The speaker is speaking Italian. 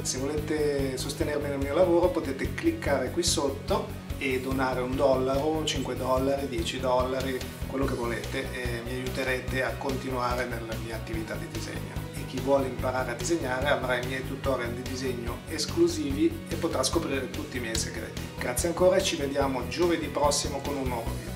Se volete sostenermi nel mio lavoro potete cliccare qui sotto e donare $1, $5, $10, quello che volete, e mi aiuterete a continuare nella mia attività di disegno. E chi vuole imparare a disegnare avrà i miei tutorial di disegno esclusivi e potrà scoprire tutti i miei segreti. Grazie ancora e ci vediamo giovedì prossimo con un nuovo video.